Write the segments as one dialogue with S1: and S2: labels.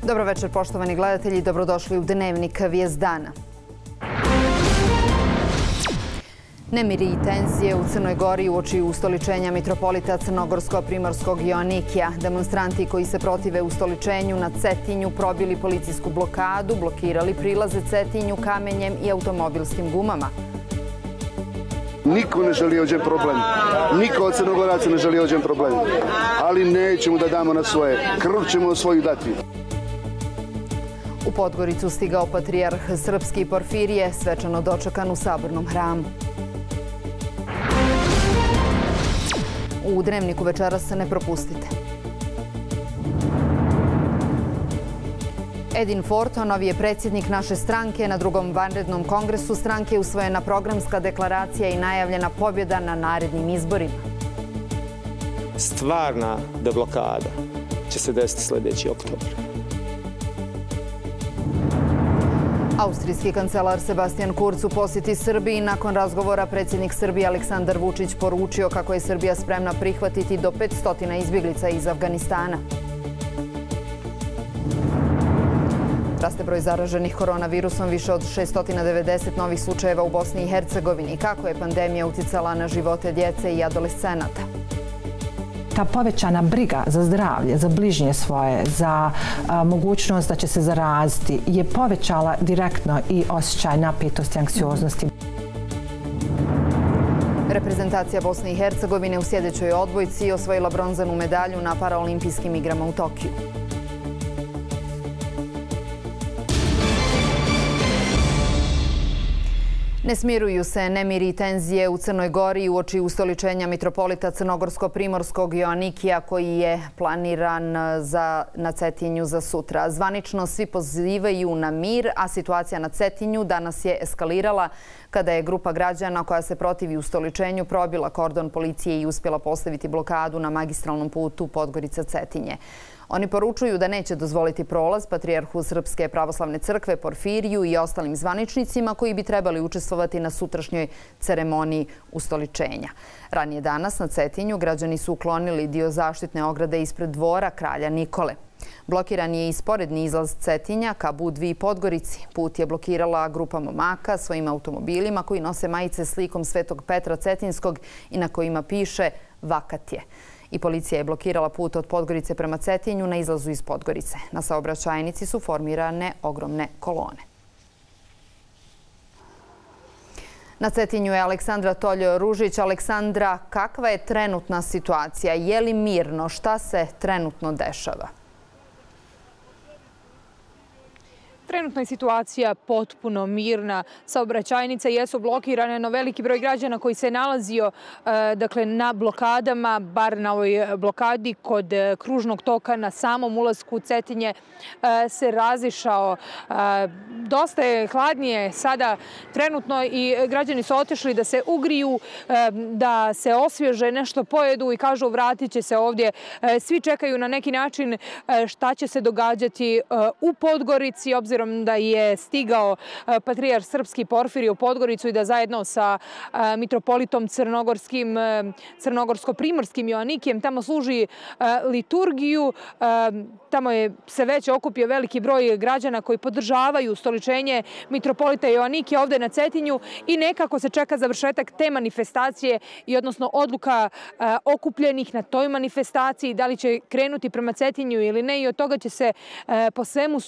S1: Dobro večer, poštovani gledatelji, dobrodošli u Dnevnik vijest dana. Nemiri i tenzije u Crnoj Gori uoči ustoličenja mitropolita Crnogorsko-Primorskog Joanikija. Demonstranti koji se protive ustoličenju na Cetinju probili policijsku blokadu, blokirali prilaze Cetinju kamenjem i automobilskim gumama.
S2: Niko ne želi ovdje problem. Niko od Crnogoraca ne želi ovdje problem. Ali nećemo da damo na svoje. Krv ćemo svoju dati.
S1: U Podgoricu stigao patrijarh srpski Porfirije, svečano dočekan u Sabornom hramu. U Dnevniku večeras ne propustite. Edin Forto, novi je predsjednik naše stranke. Na drugom vanrednom kongresu stranke usvojena programska deklaracija i najavljena pobjeda na narednim izborima.
S3: Stvarna deblokada će se desiti sljedeći oktobar.
S1: Austrijski kancelar Sebastian Kurz u posjeti Srbiji. Nakon razgovora predsjednik Srbije Aleksandar Vučić poručio kako je Srbija spremna prihvatiti do 500 izbjeglica iz Afganistana. Raste broj zaraženih koronavirusom, više od 690 novih slučajeva u Bosni i Hercegovini. Kako je pandemija uticala na živote djece i adolescenata?
S4: Ta povećana briga za zdravlje, za bližnje svoje, za mogućnost da će se zaraziti je povećala direktno i osjećaj napetosti, anksioznosti.
S1: Reprezentacija Bosne i Hercegovine u sljedećoj odbojci osvojila bronzanu medalju na paraolimpijskim igrama u Tokiju. Ne smiruju se nemiri i tenzije u Crnoj Gori uoči ustoličenja mitropolita Crnogorsko-Primorskog Joanikija koji je planiran na Cetinju za sutra. Zvanično svi pozivaju na mir, a situacija na Cetinju danas je eskalirala kada je grupa građana koja se protivi ustoličenju probila kordon policije i uspjela postaviti blokadu na magistralnom putu Podgorica-Cetinje. Oni poručuju da neće dozvoliti prolaz patrijarhu Srpske pravoslavne crkve Porfiriju i ostalim zvaničnicima koji bi trebali učestvovati na sutrašnjoj ceremoniji ustoličenja. Ranije danas na Cetinju građani su uklonili dio zaštitne ograde ispred dvora kralja Nikole. Blokiran je i sporedni izlaz Cetinja ka Budvi i Podgorici. Put je blokirala grupa momaka svojim automobilima koji nose majice slikom Svetog Petra Cetinskog i na kojima piše "Vakat je". I policija je blokirala put od Podgorice prema Cetinju na izlazu iz Podgorice. Na saobraćajnici su formirane ogromne kolone. Na Cetinju je Aleksandra Tolj-Ružić. Aleksandra, kakva je trenutna situacija? Je li mirno? Šta se trenutno dešava?
S5: Trenutna je situacija potpuno mirna. Saobraćajnice jesu blokirane, no veliki broj građana koji se nalazio na blokadama, bar na ovoj blokadi kod kružnog toka na samom ulasku u Cetinje, se razišao. Dosta je hladnije sada trenutno i građani su otišli da se ugriju, da se osvježe, nešto pojedu i kažu vratit će se ovdje. Svi čekaju na neki način šta će se događati u Podgorici, obzirom da je stigao patrijarh srpski Porfirije u Podgoricu i da zajedno sa mitropolitom Crnogorsko-Primorskim Joanikijem tamo služi liturgiju. Tamo se već okupio veliki broj građana koji podržavaju ustoličenje mitropolita Joanikija ovdje na Cetinju i nekako se čeka završetak te manifestacije i odnosno odluka okupljenih na toj manifestaciji, da li će krenuti prema Cetinju ili ne, i od toga će se po svemu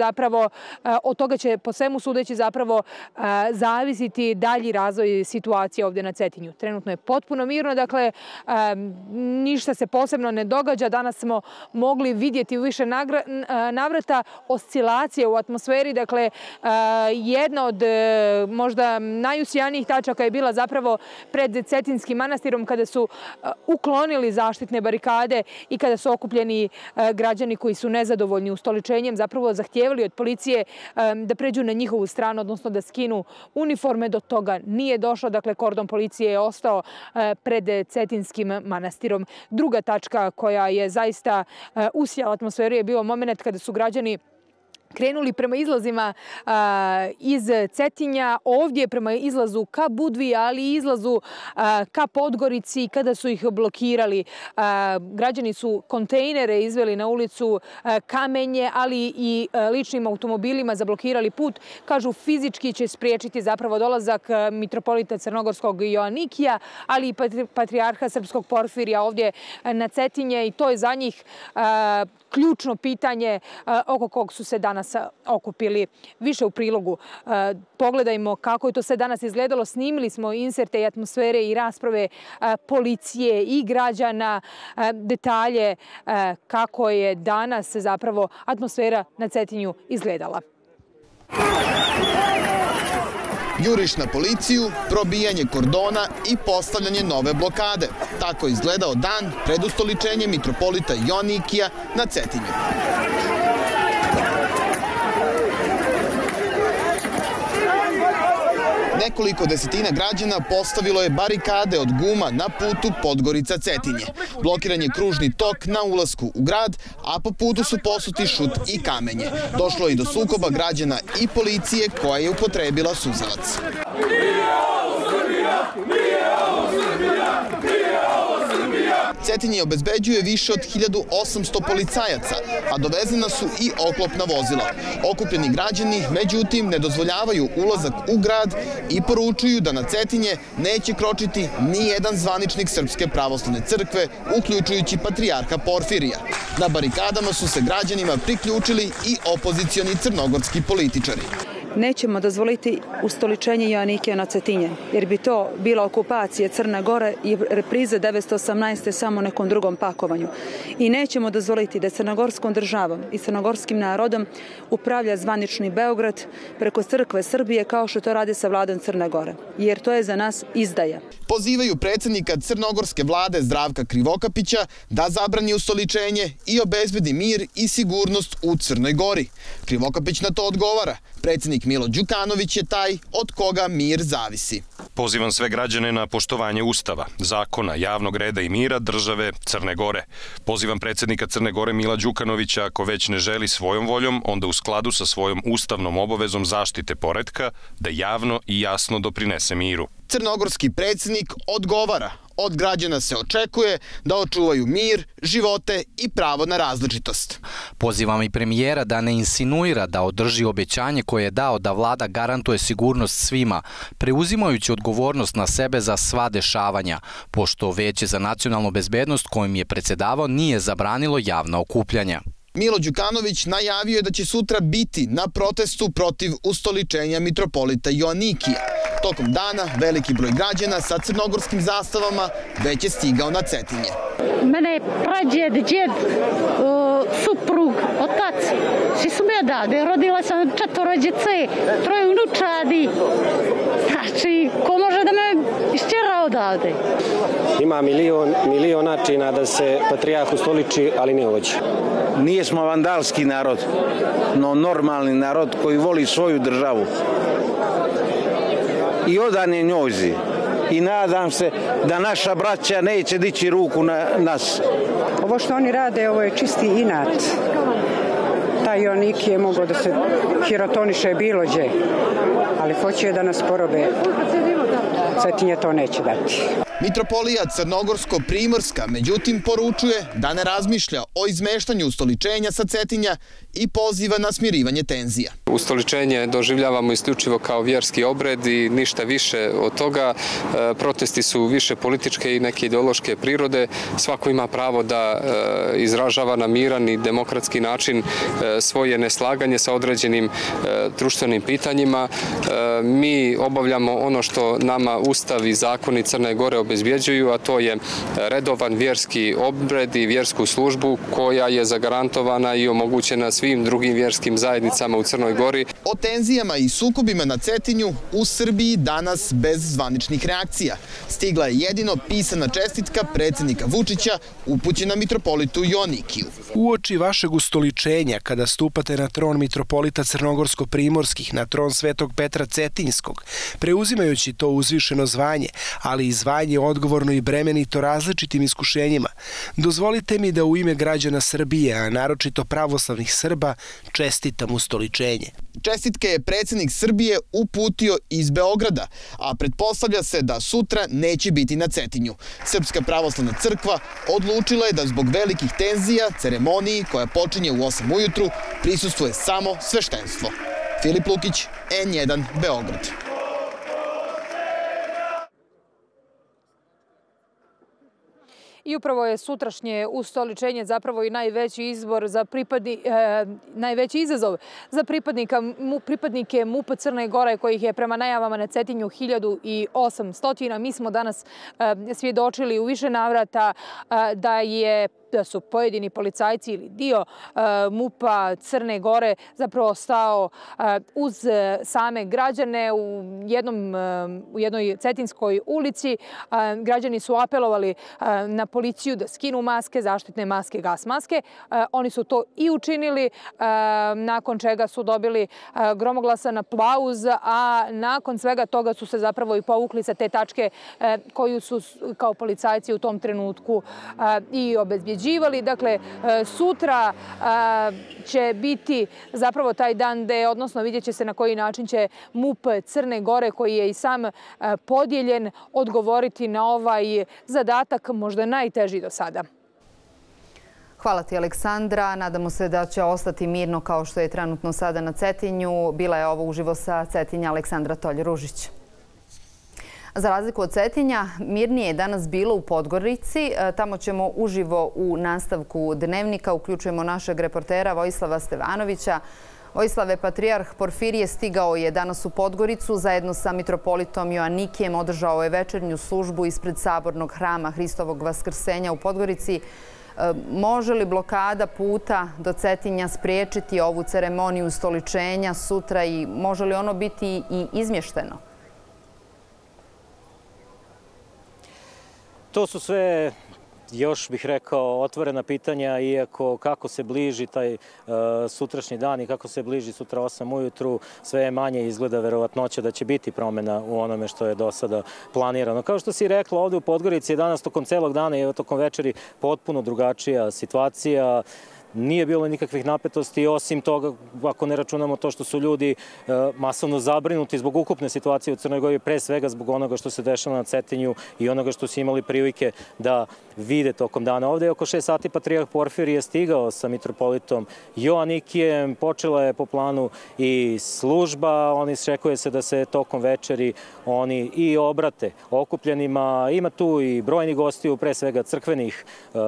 S5: sudeći zapravo zavisiti dalji razvoj situacije ovdje na Cetinju. Trenutno je potpuno mirno, dakle ništa se posebno ne događa. Danas smo mogli vidjeti u više navrata oscilacije u atmosferi. Dakle, jedna od možda najusjanijih tačaka je bila zapravo pred Cetinskim manastirom kada su uklonili zaštitne barikade i kada su okupljeni građani koji su nezadovoljni ustoličenjem zapravo zahtijevali od policije da pređu na njihovu stranu, odnosno da skinu uniforme. Do toga nije došlo. Dakle, kordon policije je ostao pred Cetinskim manastirom. Druga tačka koja je zaista usijala atmosferu je bio moment kada su građani krenuli prema izlazima iz Cetinja, ovdje prema izlazu ka Budvi, ali i izlazu ka Podgorici, kada su ih blokirali. Građani su kontejnere izveli na ulicu, kamenje, ali i ličnim automobilima zablokirali put. Kažu, fizički će spriječiti zapravo dolazak mitropolita Crnogorskog Joanikija, ali i patrijarha srpskog Porfirija ovdje na Cetinje, i to je za njih ključno pitanje oko kog su se danas okupili. Više u prilogu. Pogledajmo kako je to sve danas izgledalo. Snimili smo inserte i atmosfere i rasprave policije i građana, detalje kako je danas zapravo atmosfera na Cetinju izgledala.
S6: Juriš na policiju, probijanje kordona i postavljanje nove blokade. Tako je izgledao dan pred ustoličenjem mitropolita Joanikija na Cetinju. Nekoliko desetina građana postavilo je barikade od guma na putu Podgorica-Cetinje. Blokiran je kružni tok na ulasku u grad, a po putu su posuti šut i kamenje. Došlo je i do sukoba građana i policije koja je upotrebila suzavac. Cetinje obezbeđuje više od 1800 policajaca, a dovezena su i oklopna vozila. Okupljeni građani, međutim, ne dozvoljavaju ulazak u grad i poručuju da na Cetinje neće kročiti ni jedan zvaničnik Srpske pravoslavne crkve, uključujući patrijarha Porfirija. Na barikadama su se građanima priključili i opozicioni crnogorski političari.
S7: Nećemo dozvoliti ustoličenje Joanikija na Cetinje, jer bi to bila okupacija Crne Gore i reprize 1918. samo nekom drugom pakovanju. I nećemo dozvoliti da crnogorskom državom i crnogorskim narodom upravlja zvanični Beograd preko Crkve Srbije, kao što to radi sa vladom Crne Gore, jer to je za nas izdaja.
S6: Pozivaju predsjednika crnogorske vlade Zdravka Krivokapića da zabrani ustoličenje i obezbedi mir i sigurnost u Crnoj Gori. Krivokapić na to odgovara. Predsjednik Milo Đukanović je taj od koga mir zavisi.
S8: Pozivam sve građane na poštovanje Ustava, zakona, javnog reda i mira države Crne Gore. Pozivam predsjednika Crne Gore Mila Đukanovića, ako već ne želi svojom voljom, onda u skladu sa svojom ustavnom obavezom zaštite poretka, da javno i jasno doprinese miru.
S6: Crnogorski predsjednik odgovara. Od građana se očekuje da očuvaju mir, živote i pravo na različitost.
S9: Pozivam i premijera da ne insinuira da održi obećanje koje je dao da vlada garantuje sigurnost svima, preuzimajući odgovornost na sebe za sva dešavanja, pošto Veće za nacionalnu bezbednost kojim je predsjedavao nije zabranilo javna okupljanja.
S6: Milo Đukanović najavio je da će sutra biti na protestu protiv ustoličenja mitropolita Joanikija. Tokom dana veliki broj građana sa crnogorskim zastavama već je stigao na Cetinje.
S10: Mene je prađed, djed, suprug, otac, svi su me odavde. Rodila sam 4 djece, 3 unučadi. Znači, ko može da me išćera odavde?
S11: Ima milion načina da se patrijarh ustoliči, ali ne hoće.
S12: Nije smo vandalski narod, no normalni narod koji voli svoju državu i odan je njoj. I nadam se da naša braća neće dići ruku na nas.
S13: Ovo što oni rade, ovo je čisti inat. Taj Joanikije je mogao da se hirotoniše bilo gdje, ali hoće da nas porobe. Cetinje to neće dati.
S6: Mitropolija Crnogorsko-Primorska, međutim, poručuje da ne razmišlja o izmeštanju ustoličenja sa Cetinja i poziva na smirivanje tenzija.
S14: Ustoličenje doživljavamo isključivo kao vjerski obred i ništa više od toga. Protesti su više političke i neke ideološke prirode. Svako ima pravo da izražava na miran i demokratski način svoje neslaganje sa određenim društvenim pitanjima. Mi obavljamo ono što nama Ustav i zakoni Crne Gore obezbjeđuju, a to je redovan vjerski obred i vjersku službu koja je zagarantovana i omogućena svim drugim vjerskim zajednicama u Crnoj Gori.
S6: O tenzijama i sukobima na Cetinju u Srbiji danas bez zvaničnih reakcija. Stigla je jedino pisana čestitka predsjednika Vučića upućena mitropolitu Joanikiju.
S15: Uoči vašeg ustoličenja, kada stupate na tron mitropolita Crnogorsko-Primorskih, na tron Svetog Petra Cetinjskog, preuzimajući to uzvišeno zvanje, ali i zvanje je odgovorno i bremenito različitim iskušenjima, dozvolite mi da u ime građana Srbije, a naročito pravoslavnih Srba, čestitam ustoličenje.
S6: Čestitke je predsjednik Srbije uputio iz Beograda, a pretpostavlja se da sutra neće biti na Cetinju. Srpska pravoslavna crkva odlučila je da zbog velikih tenzija ceremoniji koja počinje u 8 ujutru prisustvuje samo sveštenstvo. Filip Lukić, N1, Beograd.
S5: I upravo je sutrašnje ustoličenje zapravo i najveći izazov za pripadnike MUP Crne Gore, kojih je prema najavama na Cetinju 1800. Mi smo danas svjedočili u više navrata da su pojedini policajci ili dio MUP-a Crne Gore zapravo stao uz same građane u jednoj cetinskoj ulici. Građani su apelovali na policiju da skinu maske, zaštitne maske, gas maske. Oni su to i učinili, nakon čega su dobili gromoglasan aplauz, a nakon svega toga su se zapravo i povukli sa te tačke koju su kao policajci u tom trenutku i obezbjeđivali. Dakle, sutra će biti zapravo taj dan odnosno vidjet će se na koji način će MUP Crne Gore, koji je i sam podijeljen, odgovoriti na ovaj zadatak, možda najteži do sada.
S1: Hvala ti, Aleksandra. Nadamo se da će ostati mirno kao što je trenutno sada na Cetinju. Bila je ovo uživo sa Cetinja Aleksandra Tolj-Ružić. Za razliku od Cetinja, mirnije je danas bilo u Podgorici. Tamo ćemo uživo u nastavku Dnevnika. Uključujemo našeg reportera Vojislava Stevanovića. Vojislave, patrijarh Porfirije stigao je danas u Podgoricu. Zajedno sa mitropolitom Joanikijem održao je večernju službu ispred sabornog hrama Hristovog Vaskrsenja u Podgorici. Može li blokada puta do Cetinja spriječiti ovu ceremoniju ustoličenja sutra i može li ono biti i izmješteno?
S16: To su sve, još bih rekao, otvorena pitanja, iako kako se bliži taj sutrašnji dan i kako se bliži sutra 8 ujutru, sve je manje izgleda verovatnoća da će biti promjena u onome što je do sada planirano. Kao što si rekla, ovdje u Podgorici je danas tokom celog dana i tokom večeri potpuno drugačija situacija. Nije bilo nikakvih napetosti, osim toga, ako ne računamo to što su ljudi masovno zabrinuti zbog ukupne situacije u Crnoj Gori, pre svega zbog onoga što se dešava na Cetinju i onoga što su imali prilike da vide tokom dana. Ovdje je oko 6 sati patrijarh Porfirije stigao sa mitropolitom Joanikijem, počela je po planu i služba, oni iščekuje se da se tokom večeri oni i obrate okupljenima. Ima tu i brojni gostiju, pre svega crkvenih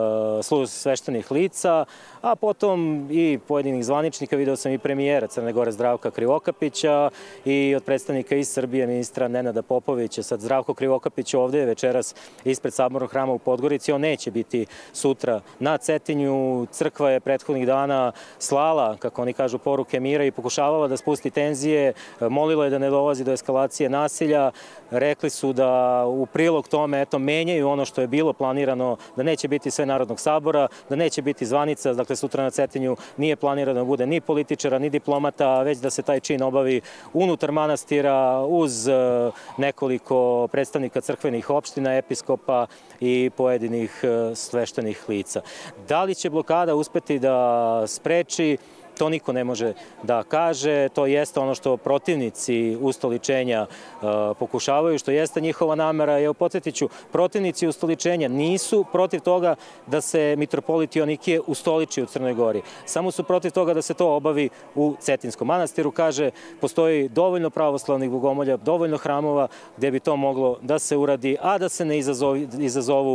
S16: sveštenih lica, a potom i pojedinih zvaničnika. Video sam i premijera Crne Gore Zdravka Krivokapića i od predstavnika iz Srbije ministra Nenada Popovića. Sad Zdravko Krivokapić ovdje je večeras ispred sabornog hrama u Podgorici. On neće biti sutra na Cetinju. Crkva je prethodnih dana slala, kako oni kažu, poruke mira i pokušavala da spusti tenzije. Molila je da ne dolazi do eskalacije nasilja. Rekli su da u prilog tome menjaju ono što je bilo planirano, da neće biti sve Narodnog sabora, da neće biti zvanica. Dakle, sutra na Cetinju nije planirano da bude ni političara, ni diplomata, već da se taj čin obavi unutar manastira uz nekoliko predstavnika crkvenih opština, episkopa i pojedinih sveštenih lica. Da li će blokada uspeti da spreči? To niko ne može da kaže. To jeste ono što protivnici ustoličenja pokušavaju, što jeste njihova namera. Evo, podsjetit ću, protivnici ustoličenja nisu protiv toga da se mitropolit Joanikije ustoliči u Crnoj Gori. Samo su protiv toga da se to obavi u Cetinskom manastiru. Kaže, postoji dovoljno pravoslavnih bogomolja, dovoljno hramova gdje bi to moglo da se uradi, a da se ne izazovu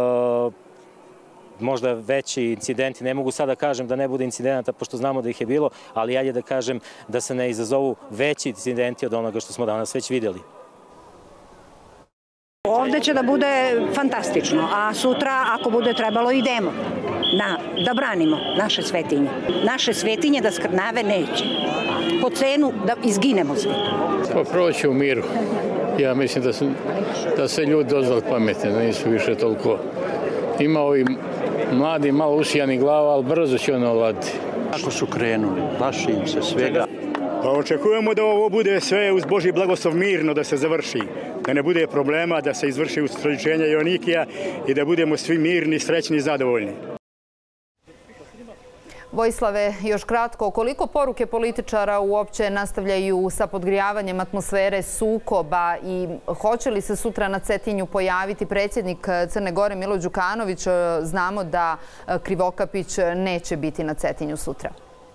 S16: možda veći incidenti. Ne mogu sada da kažem da ne bude incidenata, pošto znamo da ih je bilo, ali ajde da kažem da se ne izazovu veći incidenti od onoga što smo danas već vidjeli.
S17: Ovdje će da bude fantastično, a sutra, ako bude trebalo, idemo da branimo naše svetinje. Naše svetinje da skrnave neće. Po cenu da izginemo svi.
S18: Proći u miru. Ja mislim da se ljudi dozvali pametne, da nisu više toliko. Ima ovi mladi, malo usijani glava, ali brzo će ono ovladiti.
S19: Kako su krenuli, plaši im se svega.
S20: Pa očekujemo da ovo bude sve uz Božji blagoslov mirno da se završi. da ne bude problema, da se izvrši ustoličenje Joanikija i da budemo svi mirni, srećni i zadovoljni.
S1: Vojislave, još kratko, koliko poruke političara uopće nastavljaju sa podgrijavanjem atmosfere sukoba i hoće li se sutra na Cetinju pojaviti predsjednik Crne Gore Milo Đukanović? Znamo da Krivokapić neće biti na Cetinju sutra.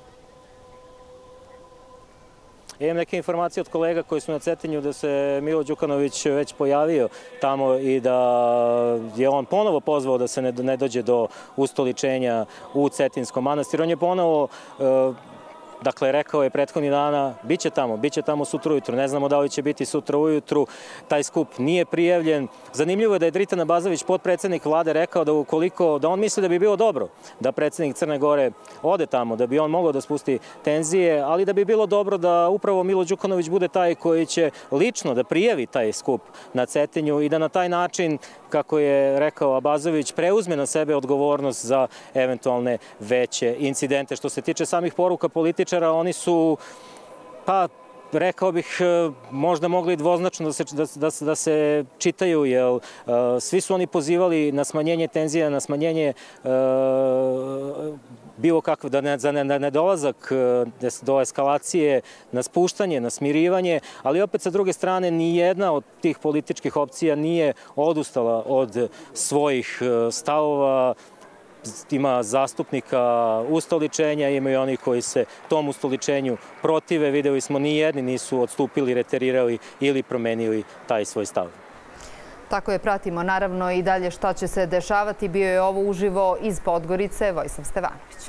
S16: Imam neke informacije od kolega koji su na Cetinju da se Milo Đukanović već pojavio tamo i da je on ponovo pozvao da se ne dođe do ustoličenja u Cetinskom manastiru. On je ponovo, dakle, rekao je prethodnih dana, bit će tamo sutra ujutru. Ne znamo da li će biti sutra ujutru. Taj skup nije prijavljen. Zanimljivo je da je Dritan Abazović, potpredsjednik vlade, rekao da on misli da bi bilo dobro da predsjednik Crne Gore ode tamo, da bi on mogao da spusti tenzije, ali da bi bilo dobro da upravo Milo Đukanović bude taj koji će lično da prijavi taj skup na Cetinju i da na taj način, kako je rekao Abazović, preuzme na sebe odgovornost za eventualne veće incidente. Što se tiče samih poruka političara, oni su, pa rekao bih, možda mogli dvoznačno da se čitaju, jer svi su oni pozivali na smanjenje tenzija, na smanjenje bilo kakve, za nedolazak do eskalacije, na spuštanje, na smirivanje, ali opet sa druge strane ni jedna od tih političkih opcija nije odustala od svojih stavova. Ima zastupnika ustoličenja, ima i oni koji se tom ustoličenju protive. Videli smo, ni jedni nisu odstupili, reterirali ili promenili taj svoj stav.
S1: Tako je, pratimo naravno i dalje šta će se dešavati. Bio je ovo uživo iz Podgorice, Vojislav Stevanović.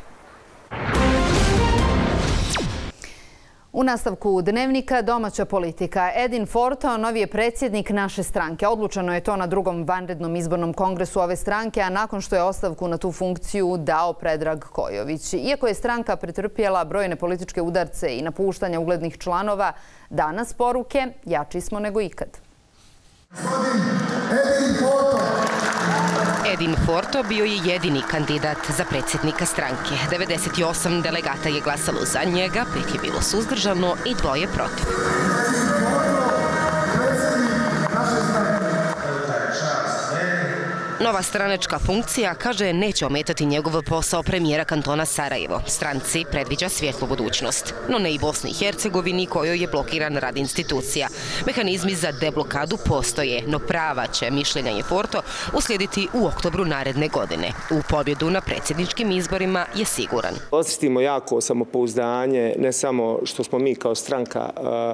S1: U nastavku Dnevnika domaća politika. Edin Forto novi je predsjednik naše stranke. Odlučeno je to na drugom vanrednom izbornom kongresu ove stranke, a nakon što je ostavku na tu funkciju dao Predrag Kojović. Iako je stranka pretrpjela brojne političke udarce i napuštanja uglednih članova, danas poruke jači smo nego ikad.
S21: Edin Forto bio je jedini kandidat za predsjednika stranke. 98 delegata je glasalo za njega, 5 je bilo suzdržano i 2 protiv. Nova stranačka funkcija, kaže, neće ometati njegov posao premijera kantona Sarajevo. Stranci predviđa svjetlu budućnost, no ne i Bosni i Hercegovini, kojoj je blokiran rad institucija. Mehanizmi za deblokadu postoje, no prava će, mišljenja je Forto, uslijediti u oktobru naredne godine. U pobjedu na predsjedničkim izborima je siguran.
S3: Osjetimo jako samopouzdanje, ne samo što smo mi kao stranka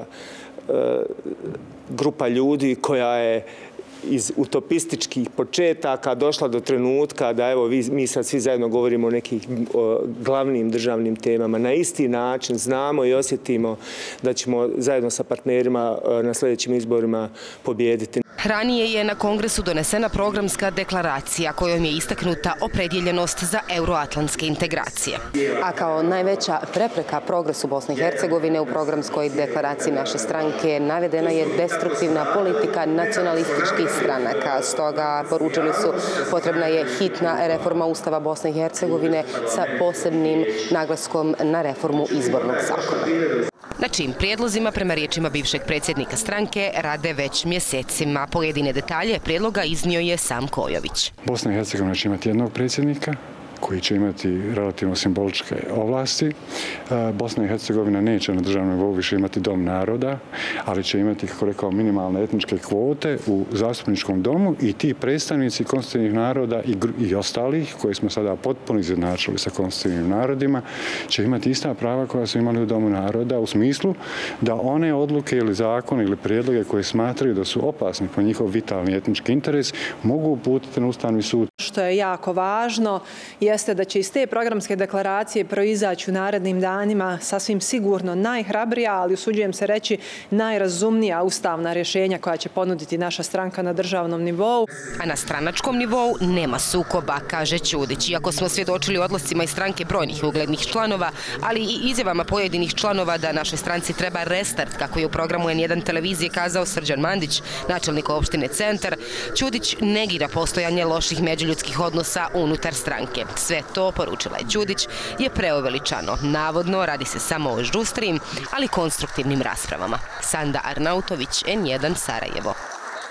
S3: grupa ljudi koja je iz utopističkih početaka došla do trenutka da evo mi sad svi zajedno govorimo o nekim glavnim državnim temama. Na isti način znamo i osjetimo da ćemo zajedno sa partnerima na sljedećim izborima pobijediti.
S21: Ranije je na kongresu donesena programska deklaracija kojom je istaknuta opredjeljenost za euroatlantske integracije. A kao najveća prepreka progresu Bosne i Hercegovine u programskoj deklaraciji naše stranke navedena je destruktivna politika nacionalističkih stranaka. Stoga poručili su potrebna je hitna reforma Ustava Bosne i Hercegovine sa posebnim naglaskom na reformu izbornog zakona. Na čim prijedlozima, prema riječima bivšeg predsjednika stranke, rade već mjesecima. Pojedine detalje prijedloga iznio je sam Kojović.
S22: Bosna i Hercegovina će imati jednog predsjednika koji će imati relativno simboličke ovlasti. Bosna i Hercegovina neće na državnom nivou više imati dom naroda, ali će imati, kako rekao, minimalne etničke kvote u zastupničkom domu i ti predstavnici konstitutivnih naroda i ostalih, koje smo sada potpuno izjednačili sa konstitutivnim narodima, će imati ista prava koja su imali u domu naroda, u smislu da one odluke ili zakone ili prijedloge koje smatraju da su opasni po njihov vitalni etnički interes mogu uputiti na Ustavni sud.
S23: Što je jako važno jeste da će iz te programske deklaracije proizaći u narednim danima sasvim sigurno najhrabrija, ali usuđujem se reći najrazumnija ustavna rješenja koja će ponuditi naša stranka na državnom nivou.
S21: A na stranačkom nivou nema sukoba, kaže Ćudić. Iako smo svjedočili odlascima iz stranke brojnih uglednih članova, ali i izjavama pojedinih članova da našoj stranci treba restart, kako je u programu N1 televizije kazao Srđan Mandić, načelnik opštine Centar, Ćudić negira postojanje loših međuljudskih odnosa unutar stranke. Sve to, poručila je Ćudić, je preuveličano. Navodno, radi se samo o žustrijim, ali konstruktivnim raspravama. Sanda Arnautović, N1 Sarajevo.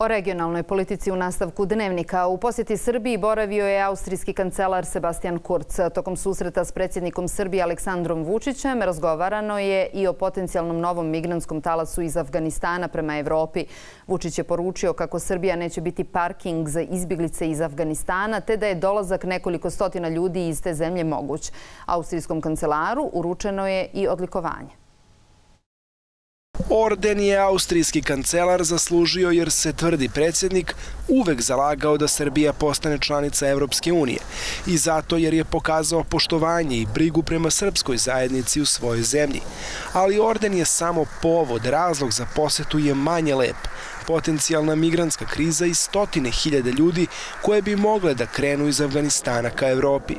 S1: O regionalnoj politici u nastavku Dnevnika. U posjeti Srbiji boravio je austrijski kancelar Sebastian Kurz. Tokom susreta s predsjednikom Srbije Aleksandrom Vučićem razgovarano je i o potencijalnom novom migrantskom talasu iz Afganistana prema Evropi. Vučić je poručio kako Srbija neće biti parking za izbjeglice iz Afganistana, te da je dolazak nekoliko stotina ljudi iz te zemlje moguć. Austrijskom kancelaru uručeno je i odlikovanje.
S15: Orden je austrijski kancelar zaslužio jer se, tvrdi predsjednik, uvek zalagao da Srbija postane članica Evropske unije i zato jer je pokazao poštovanje i brigu prema srpskoj zajednici u svojoj zemlji. Ali orden je samo povod, razlog za posetu je manje lep. Potencijalna migrantska kriza i stotine hiljada ljudi koje bi mogle da krenu iz Afganistana ka Evropi.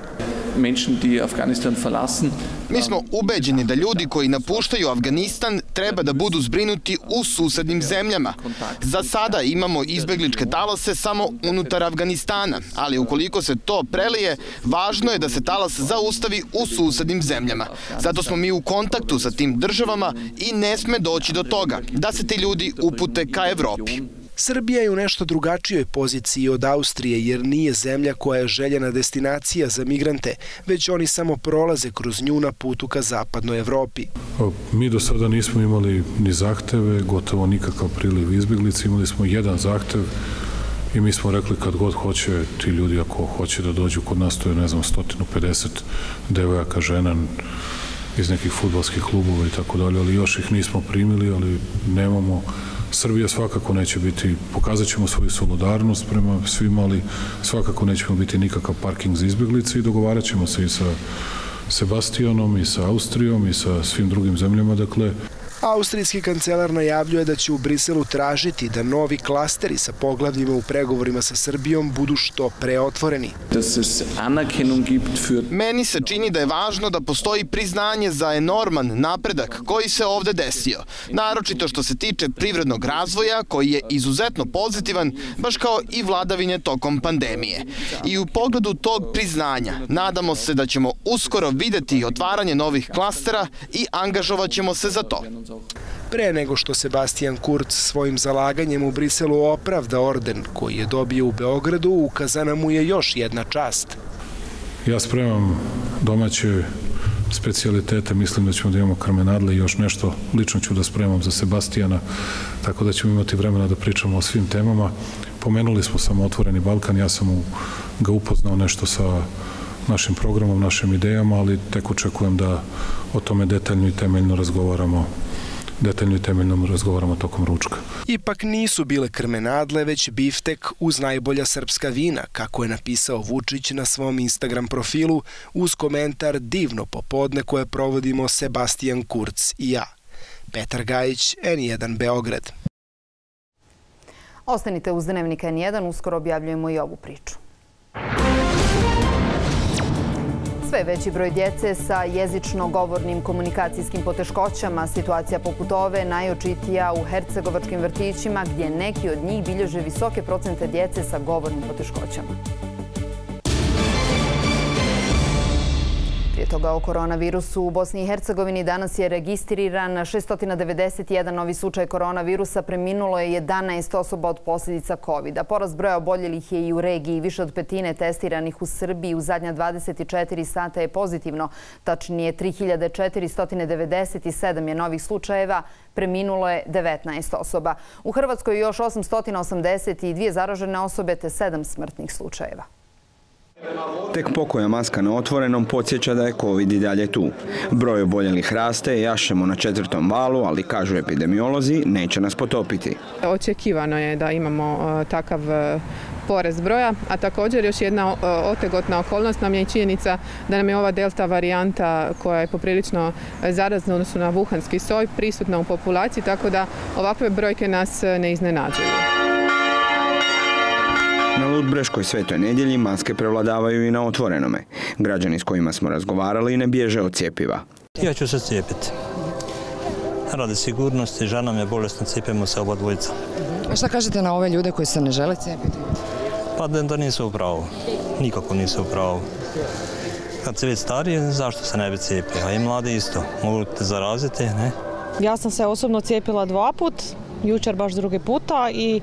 S6: Mi smo ubeđeni da ljudi koji napuštaju Afganistan treba da budu zbrinuti u susednim zemljama. Za sada imamo izbegličke talase samo unutar Afganistana, ali ukoliko se to prelije, važno je da se talas zaustavi u susednim zemljama. Zato smo mi u kontaktu sa tim državama i ne sme doći do toga da se ti ljudi upute ka Evropi.
S15: Srbija je u nešto drugačijoj poziciji od Austrije jer nije zemlja koja je željena destinacija za migrante, već oni samo prolaze kroz nju na putu ka zapadnoj Evropi.
S22: Mi do sada nismo imali ni zahteve, gotovo nikakav priliv izbjeglica. Imali smo jedan zahtev i mi smo rekli kad god hoće, ti ljudi ako hoće da dođu kod nas, to je, ne znam, 150 devojaka, žena iz nekih fudbalskih klubova i tako dalje, ali još ih nismo primili, ali nemamo. Srbija svakako neće biti, pokazat ćemo svoju solidarnost prema svima, ali svakako nećemo biti nikakav parking za izbjeglice i dogovarat ćemo se i sa Sebastianom i sa Austrijom i sa svim drugim zemljama. Dakle,
S15: austrijski kancelar najavljuje da će u Briselu tražiti da novi klasteri sa poglavljima u pregovorima sa Srbijom budu što pre otvoreni.
S6: Meni se čini da je važno da postoji priznanje za enorman napredak koji se ovde desio. Naročito što se tiče privrednog razvoja koji je izuzetno pozitivan, baš kao i vladavine tokom pandemije. I u pogledu tog priznanja nadamo se da ćemo uskoro videti otvaranje novih klastera i angažovat ćemo se za to.
S15: Pre nego što Sebastian Kurz svojim zalaganjem u Briselu opravda orden koji je dobio u Beogradu, ukazana mu je još jedna čast.
S22: Ja spremam domaće specijalitete, mislim da ćemo da imamo karmenadle i još nešto lično ću da spremam za Sebastiana, tako da ćemo imati vremena da pričamo o svim temama. Pomenuli smo samo Otvoreni Balkan, ja sam ga upoznao nešto sa našim programom, našim idejama, ali tek očekujem da o tome detaljno i temeljno razgovaramo tokom ručka.
S15: Ipak nisu bile krmenadle, već biftek uz najbolja srpska vina, kako je napisao Vučić na svom Instagram profilu uz komentar divno popodne koje provodimo Sebastian Kurz i ja. Petar Gajić, N1 Beograd.
S1: Ostanite uz Dnevnik N1, uskoro objavljujemo i ovu priču. Sve veći broj djece sa jezično-govornim komunikacijskim poteškoćama. Situacija poput ove najočitija u hercegovačkim vrtićima gdje neki od njih bilježe visoke procente djece sa govornim poteškoćama. Prije toga o koronavirusu u Bosni i Hercegovini danas je registriran 691 novi slučaj koronavirusa. Preminulo je 11 osoba od posljedica COVID-a. Porast broja oboljelih je i u regiji. Više od petine testiranih u Srbiji u zadnja 24 sata je pozitivno. Tačnije 3497 je novih slučajeva. Preminulo je 19 osoba. U Hrvatskoj još 882 zaražene osobe te 7 smrtnih slučajeva.
S2: Tek pokoja maska na otvorenom podsjeća da je COVID i dalje tu. Broj oboljelih raste, jašemo na 4. valu, ali kažu epidemiolozi, neće nas potopiti.
S4: Očekivano je da imamo takav porast broja, a također još jedna otegotna okolnost nam je i činjenica da nam je ova delta varijanta koja je poprilično zarazna odnosno na vuhanski soj prisutna u populaciji, tako da ovakve brojke nas ne iznenađuju.
S2: Na Ludbreškoj Svetoj nedjelji maske prevladavaju i na otvorenome. Građani s kojima smo razgovarali ne bježe od cjepiva.
S7: Ja ću se cijepiti. Radi sigurnosti, žena mi je bolesna, cijepimo se oba dvojica.
S24: A šta kažete na ove ljude koji se ne žele cijepiti?
S7: Pa da nisu u pravu. Nikako nisu u pravu. Kad se već stariji, zašto se ne bi cijepio? A i mladi isto. Mogu te zaraziti, ne?
S25: Ja sam se osobno cijepila 2 put, jučer baš 2. puta i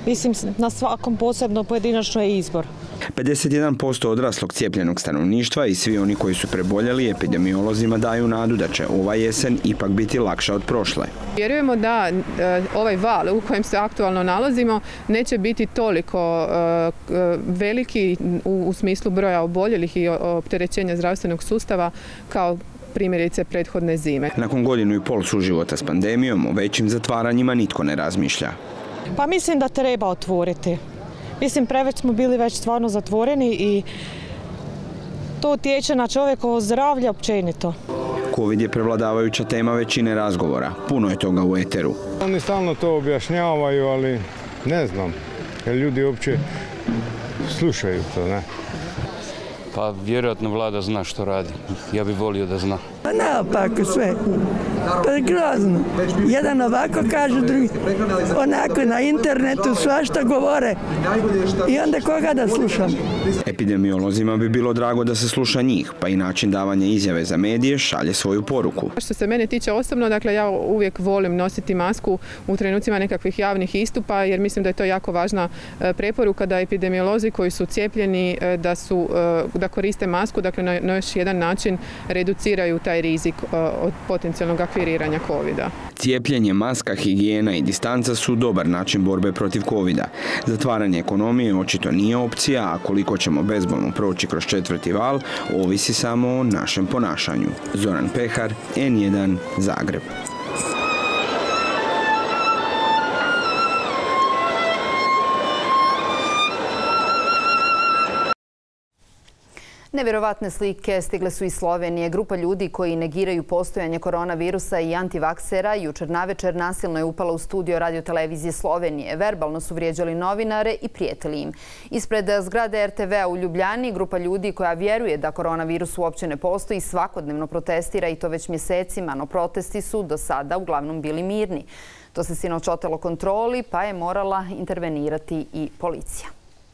S8: Mislim, na svakom posebno pojedinačno je izbor.
S2: 51% odraslog cijepljenog stanovništva i svi oni koji su preboljeli epidemiolozima daju nadu da će ova jesen ipak biti lakša od prošle.
S4: Vjerujemo da ovaj val u kojem se aktualno nalazimo neće biti toliko veliki u smislu broja oboljelih i opterećenja zdravstvenog sustava kao primjerice prethodne zime.
S2: Nakon 1,5 godina suživota s pandemijom, o većim zatvaranjima nitko ne razmišlja.
S8: Pa mislim da treba otvoriti. Mislim, preveć smo bili već stvarno zatvoreni i to utječe na čovjekovo zdravlje općenito.
S2: Covid je prevladavajuća tema većine razgovora. Puno je toga u eteru.
S9: Oni stalno to objašnjavaju, ali ne znam, jer ljudi uopće slušaju to, ne?
S10: Pa vjerojatno vlada zna što radi. Ja bih volio da zna.
S11: Pa naopako sve. Pa je grozno. Jedan ovako kaže, drugi onako na internetu svašta govore. I onda koga da slušam?
S2: Epidemiolozima bi bilo drago da se sluša njih, pa i način davanja izjave za medije šalje svoju poruku.
S4: Što se mene tiče osobno, dakle ja uvijek volim nositi masku u trenucima nekakvih javnih istupa, jer mislim da je to jako važna preporuka da epidemiolozi koji su cijepljeni da koriste masku, dakle na još jedan način reduciraju taj rizik od potencijalnog akviriranja covida.
S2: Cijepljenje, maska, higijena i distanca su dobar način borbe protiv covida. Zatvaranje ekonomije očito nije opcija, a koliko ćemo bezbolno proći kroz 4. val, ovisi samo o našem ponašanju. Zoran Pehar, N1, Zagreb.
S1: Nevjerovatne slike stigle su iz Slovenije. Grupa ljudi koji negiraju postojanje koronavirusa i antivaksera jučer navečer nasilno je upala u studio radiotelevizije Slovenije. Verbalno su vrijeđali novinare i prijetili im. Ispred zgrade RTV-a u Ljubljani grupa ljudi koja vjeruje da koronavirus uopće ne postoji svakodnevno protestira i to već mjesecima, no protesti su do sada uglavnom bili mirni. To se sinoć otelo kontroli pa je morala intervenirati i policija.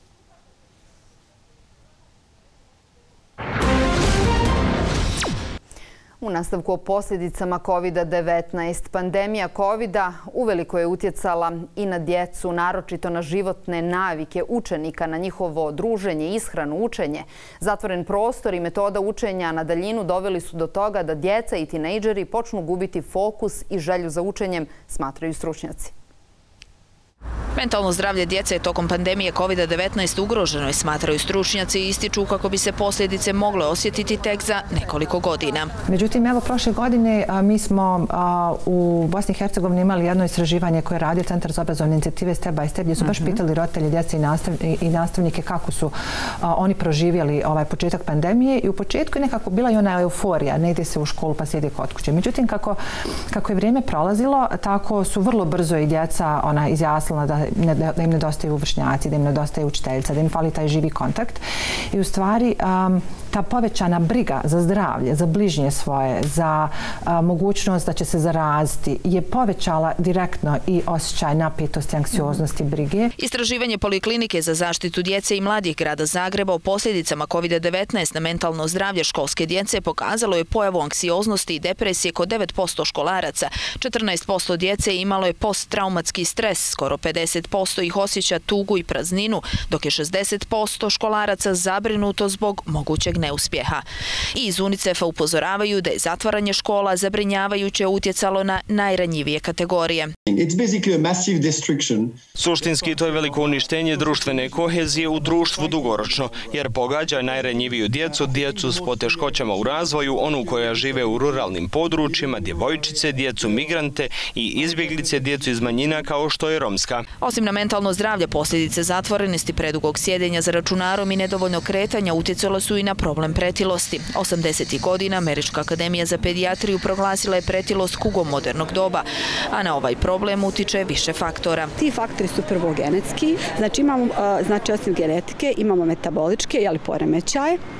S1: U nastavku o posljedicama COVID-19. Pandemija COVID-a uveliko je utjecala i na djecu, naročito na životne navike učenika, na njihovo druženje, ishranu, učenje. Zatvoren prostor i metoda učenja na daljinu doveli su do toga da djeca i tinejdžeri počnu gubiti fokus i želju za učenjem, smatraju stručnjaci.
S25: Mentalno zdravlje djece je tokom pandemije COVID-19 ugroženo i smatraju stručnjaci i ističu kako bi se posljedice mogle osjetiti tek za nekoliko godina.
S26: Međutim, evo prošle godine mi smo u Bosni i Hercegovini imali jedno istraživanje koje je radio Centar za obrazovne inicijative Step by Step, gdje su baš pitali roditelje, djece i nastavnike kako su oni proživjeli ovaj početak pandemije i u početku je nekako bila i ona euforija, ne ide se u školu pa sjedi kod kuće. Međutim, kako je vrijeme prolazilo, tako su vrlo brzo i djeca izjasnila da im nedostaju vršnjaci, da im nedostaje učiteljica, da im fali taj živi kontakt. I u stvari ta povećana briga za zdravlje, za bližnje svoje, za mogućnost da će se zaraziti je povećala direktno i osjećaj napetosti, anksioznosti, brige.
S25: Istraživanje Poliklinike za zaštitu djece i mladih grada Zagreba o posljedicama COVID-19 na mentalno zdravlje školske djece pokazalo je pojavu anksioznosti i depresije kod 9% školaraca. 14% djece imalo je posttraumatski stres, skoro 50% ih osjeća tugu i prazninu, dok je 60% školaraca zabrinuto zbog mogućeg neuspjeha. I iz UNICEF-a upozoravaju da je zatvaranje škola zabrinjavajuće utjecalo na najranjivije kategorije.
S27: Suštinski to je veliko uništenje društvene kohezije u društvu dugoročno, jer pogađa najranjiviju djecu, djecu s poteškoćama u razvoju, onu koja žive u ruralnim područjima, djevojčice, djecu migrante i izbjeglice, djecu iz manjina kao što je romska.
S25: Osim na mentalno zdravlje, posljedice zatvorenosti, predugog sjedenja za računarom i nedovoljnog kretanja utjecalo su i na problem pretilosti. 80. godina Američka akademija za pedijatriju proglasila je pretilost kugom modernog doba, a na ovaj problem utiče više faktora.
S28: Ti faktori su prvo genetski, znači imamo osim genetike, imamo metaboličke poremećaje,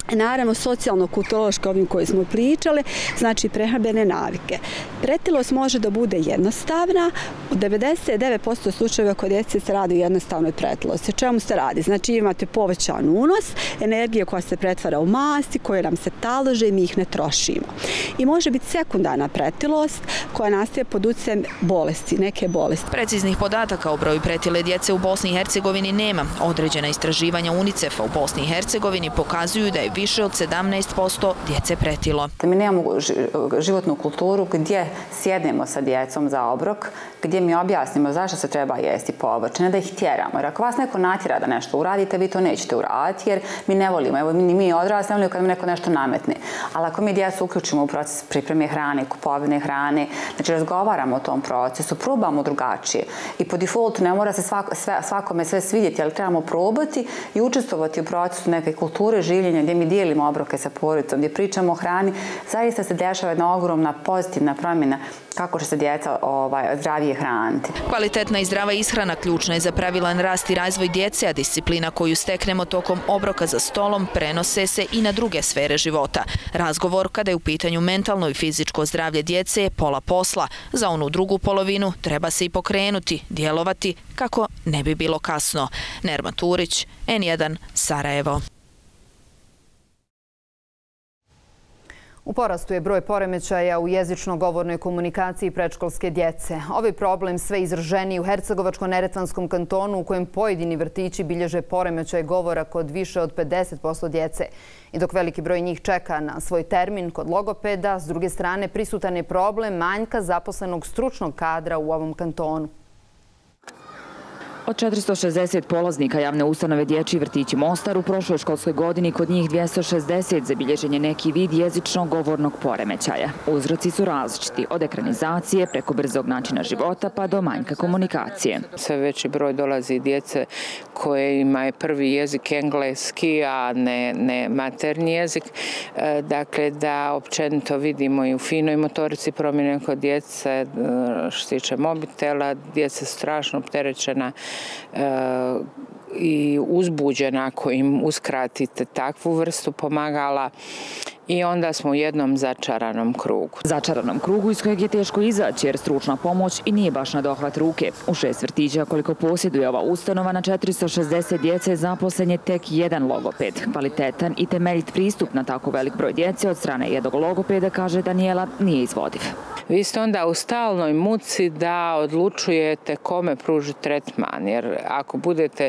S5: Naravno, socijalno-kulturološko ovim koji smo pričali, znači prehrambene navike. Pretilost može da bude jednostavna. U 99% slučajeva kod djece se radi o jednostavnoj pretilosti. O čemu se radi? Znači imate povećan unos, energije koja se pretvara u masti, koje nam se talože i mi ih ne trošimo. I može biti sekundarna pretilost koja nastaje pod utjecajem bolesti, neke bolesti.
S25: Preciznih podataka o broju pretile djece u Bosni i Hercegovini nema. Određena istraživanja UNICEF-a u Bosni i Hercegovini pokazuju da je više od 17% djece pretilo.
S12: Mi nemamo životnu kulturu gdje sjednemo sa djecom za obrok, gdje mi objasnimo zašto se treba jesti povrće, ne da ih tjeramo. Jer ako vas neko natjera da nešto uradite, vi to nećete uraditi jer mi ne volimo. Evo, mi odrasli ne volimo kad mi neko nešto nametne. Ali ako mi djecu uključimo u proces pripreme hrane, kupovine hrane, znači razgovaramo o tom procesu, probamo drugačije. I po defaultu ne mora se svakome sve svidjeti, ali trebamo probati i učestvovati u procesu neke kulture življenja gdje mi dijelimo obroke sa porodicom, gdje pričamo o hrani. Zaista se dešava jedna ogromna pozitivna promjena kako će se djeca zdravije hraniti.
S25: Kvalitetna i zdrava ishrana ključna je za pravilan rast i razvoj djece, a disciplina koju steknemo tokom obroka za stolom prenose se i na druge sfere života. Razgovor kada je u pitanju mentalno i fizičko zdravlje djece je pola posla. Za onu drugu polovinu treba se i pokrenuti, djelovati kako ne bi bilo kasno. Nerma Turić, N1, Sarajevo.
S1: U porastu je broj poremećaja u jezično-govornoj komunikaciji predškolske djece. Ovaj problem sve izraženiji u Hercegovačko-Neretvanskom kantonu u kojem pojedini vrtići bilježe poremećaj govora kod više od 50% djece. I dok veliki broj njih čeka na svoj termin kod logopeda, s druge strane prisutan je problem manjka zaposlenog stručnog kadra u ovom kantonu.
S13: Od 460 polaznika javne ustanove Dječji vrtići Mostar u prošloj školskoj godini kod njih 260 zabilježen je neki vid jezično-govornog poremećaja. Uzroci su različiti, od ekranizacije preko brzog načina života pa do manjka komunikacije.
S14: Sve veći broj dolazi djece kojima je prvi jezik engleski, a ne maternji jezik. Dakle, da općenito vidimo i u finoj motorici promjene kod djece, što se tiče mobitela, djeca su strašno opterećena i uzbuđena ako im uskratite takvu vrstu pomagala i onda smo u jednom začaranom krugu.
S13: Začaranom krugu iz kojeg je teško izaći jer stručna pomoć i nije baš na dohvat ruke. U 6 vrtića koliko posjeduje ova ustanova na 460 djece zaposlen je tek jedan logoped. Kvalitetan i temeljit pristup na tako velik broj djece od strane jednog logopeda, kaže Danijela, nije izvodiv.
S14: Vi ste onda u stalnoj muci da odlučujete kome pružiti tretman, jer ako budete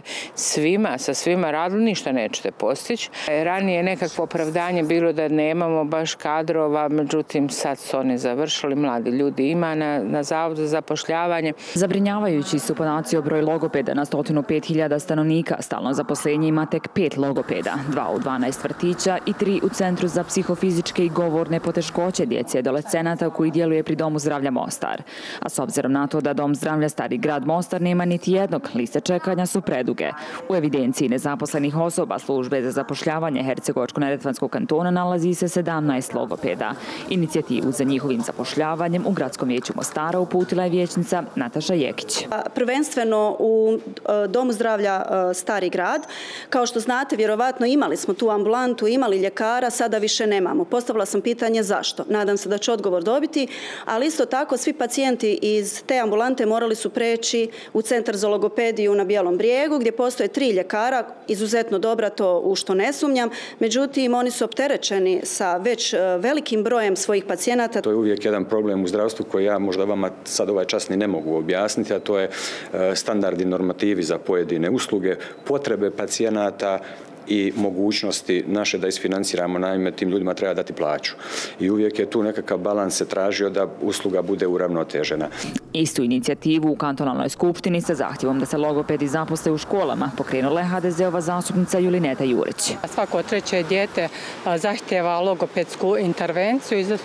S14: sa svima radili, ništa nećete postići. Ranije je nekakvo opravdanje bilo da nemamo baš kadrova, međutim sad su oni završili, mladi ljudi ima na Zavodu za zapošljavanje.
S13: Zabrinjavajući su podaci o broju logopeda na 105.000 stanovnika. Stalno zaposlenje ima tek 5 logopeda, 2 u 12 vrtića i 3 u Centru za psihofizičke i govorne poteškoće djece i adolescenata koji djeluje pri Domu zdravlja Mostar. A s obzirom na to da Dom zdravlja Stari grad Mostar nema niti jednog, liste čekanja su preduge. U evidenciji nezaposlenih osoba službe za zapošljavanje Hercegovačko-Neretvanskog kantona nalazi se 17 logopeda. Inicijativu za njihovim zapošljavanjem u Gradskom vijeću Mostara uputila je vijećnica Nataša Jekić.
S17: Prvenstveno u Domu zdravlja Stari grad. Kao što znate, vjerovatno imali smo tu ambulantu, imali ljekara, sada više nemamo. Postavila sam pitanje zašto. Nadam se da ću odgovor dobiti, ali isto tako svi pacijenti iz te ambulante morali su preći u Centar za logopediju na Bijelom brijegu, gdje postoje 3 ljekara, izuzetno dobra, to u što ne sumnjam. Međutim, oni su opterećeni sa već velikim brojem svojih pacijenata.
S18: To je uvijek jedan problem u zdravstvu koji ja možda vama sad ovaj čas ni ne mogu objasniti, a to je standardi normativi za pojedine usluge, potrebe pacijenata i mogućnosti naše da isfinanciramo, naime tim ljudima treba dati plaću. I uvijek je tu nekakav balans se tražio da usluga bude uravnotežena.
S13: Istu inicijativu u kantonalnoj skupštini sa zahtjevom da se logopedi zaposle u školama pokrenula je HDZ-ova zastupnica Julineta Jurić.
S19: Svako treće dijete zahtjeva logopedsku intervenciju i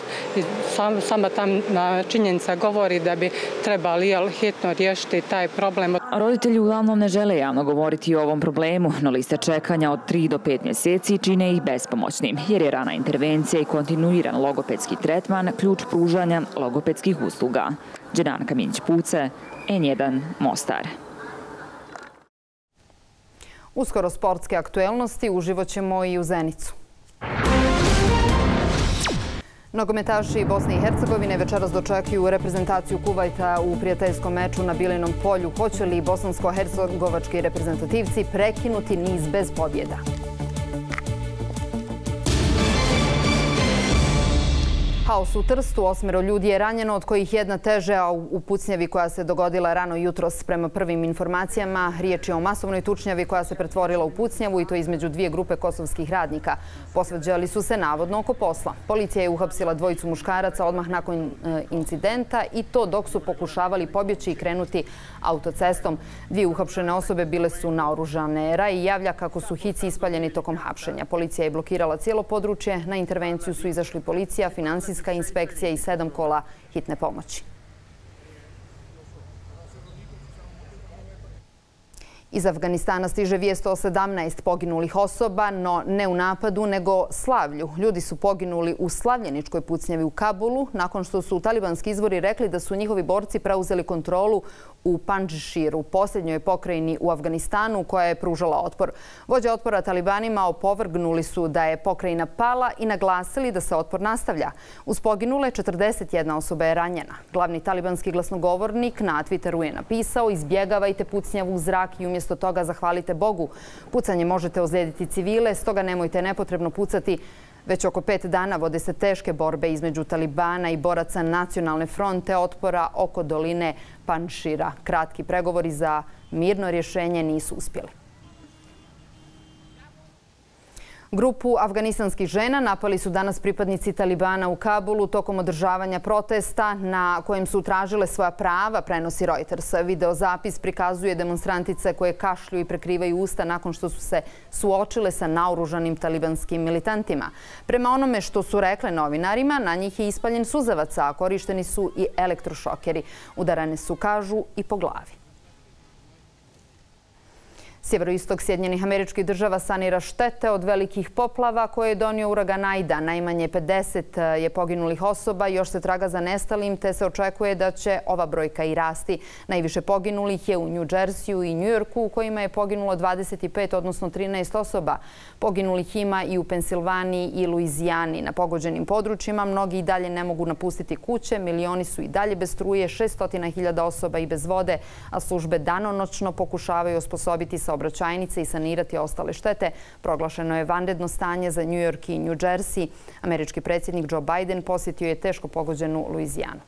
S19: sama tam činjenica govori da bi trebali hitno riješiti taj problem.
S13: Roditelji uglavnom ne žele javno govoriti o ovom problemu, no liste čekanja od 3 do 5 mjeseci čine ih bespomoćnim, jer je rana intervencija i kontinuiran logopedski tretman ključ pružanja logopedskih usluga. Đenanka Minć-Puce, N1, Mostar.
S1: Uskoro sportske aktuelnosti, uživo ćemo i u Zenicu. Nogometaši Bosne i Hercegovine večeras dočekuju reprezentaciju Kuvajta u prijateljskom meču na Bilinom polju. Hoće li bosansko-hercegovački reprezentativci prekinuti niz bez pobjeda? Haos u Trstu, 8 ljudi je ranjeno, od kojih jedna teže, a u pucnjavi koja se dogodila rano jutros prema prvim informacijama. Riječ je o masovnoj tučnjavi koja se pretvorila u pucnjavu i to između dvije grupe kosovskih radnika. Posvađali su se navodno oko posla. Policija je uhapsila dvojicu muškaraca odmah nakon incidenta i to dok su pokušavali pobjeći i krenuti autocestom. Dvije uhapšene osobe bile su naoružane. Raj javlja kako su hici ispaljeni tokom hapšenja. Policija je blokirala cijelo područje. Na intervenciju su izašli policija, finansijska inspekcija i 7 kola hitne pomoći. Iz Afganistana stiže vijest o 17 poginulih osoba, no ne u napadu, nego slavlju. Ljudi su poginuli u slavljeničkoj pucnjavi u Kabulu, nakon što su talibanski izvori rekli da su njihovi borci preuzeli kontrolu u Pandžiširu, posljednjoj pokrajini u Afganistanu koja je pružala otpor. Vođe otpora talibanima opovrgnuli su da je pokrajina pala i naglasili da se otpor nastavlja. Uz poginule 41 osoba je ranjena. Glavni talibanski glasnogovornik na Twitteru je napisao: izbjegavajte pucnjavu u zrak i umjesto toga zahvalite Bogu. Pucanje možete ozlijediti civile, stoga nemojte nepotrebno pucati. Već oko 5 dana vode se teške borbe između Talibana i boraca Nacionalne fronte otpora oko doline Pandžšira. Kratki pregovori za mirno rješenje nisu uspjeli. Grupu afganistanskih žena napali su danas pripadnici Talibana u Kabulu tokom održavanja protesta na kojem su tražile svoja prava, prenosi Reuters. Videozapis prikazuje demonstrantice koje kašlju i prekrivaju usta nakon što su se suočile sa naoružanim talibanskim militantima. Prema onome što su rekle novinarima, na njih je ispaljen suzavac, a korišteni su i elektrošokeri. Udarane su, kažu, i po glavi. Sjeveroistok Sjedinjenih Američkih Država sanira štete od velikih poplava koje je donio uragan Aida. Najmanje 50 je poginulih osoba, još se traga za nestalim, te se očekuje da će ova brojka i rasti. Najviše poginulih je u New Jerseyu i New Yorku, u kojima je poginulo 25, odnosno 13 osoba. Poginulih ima i u Pensilvaniji i Luizijani. Na pogođenim područjima mnogi i dalje ne mogu napustiti kuće, milioni su i dalje bez struje, 600.000 osoba i bez vode, a službe danonoćno pokušavaju osposobiti saobraćajnice i sanirati ostale štete. Proglašeno je vanredno stanje za New York i New Jersey. Američki predsjednik Joe Biden posjetio je teško pogođenu Luizijanu.